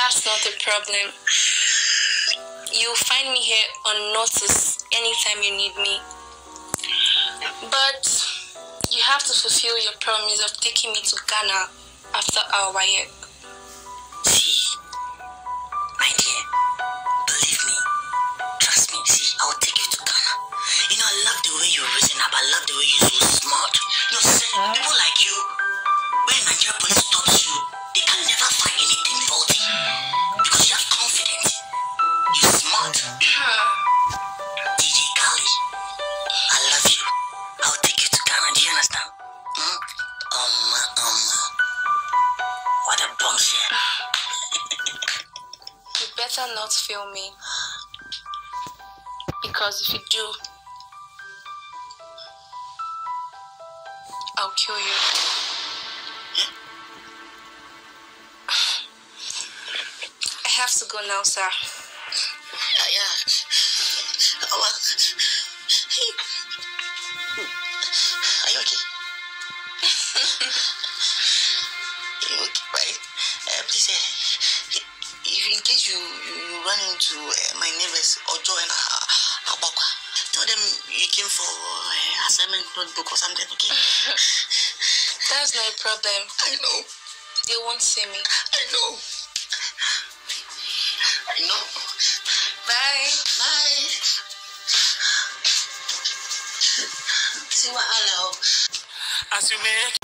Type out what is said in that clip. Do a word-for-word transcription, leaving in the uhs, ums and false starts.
That's not the problem. You'll find me here on notice anytime you need me. But you have to fulfill your promise of taking me to Ghana after our wire. See, my dear, believe me, trust me, see, I will take you to Ghana. You know, I love the way you reason up, I love the way you're so smart. You know, see, people like you, when Nigeria police stops you, they can never find anything faulty. Because you have confidence. You're smart. D J Kali, I love you. I'll take you to Ghana, do you understand? Hmm? Omaa, Omaa. What a bombshell. You better not fail me. Because if you do, I'll kill you. Hmm? I have to go now, sir. Yeah, yeah. Oh, well. Are you okay? You okay, right? Uh, please, uh, if in case you, you, you run into uh, my neighbors, Ojo and uh, Abakwa, tell them you came for uh, assignment notebook or something, okay? That's no problem. I know. They won't see me. I know. I know. Bye. Bye. See what I know. As you may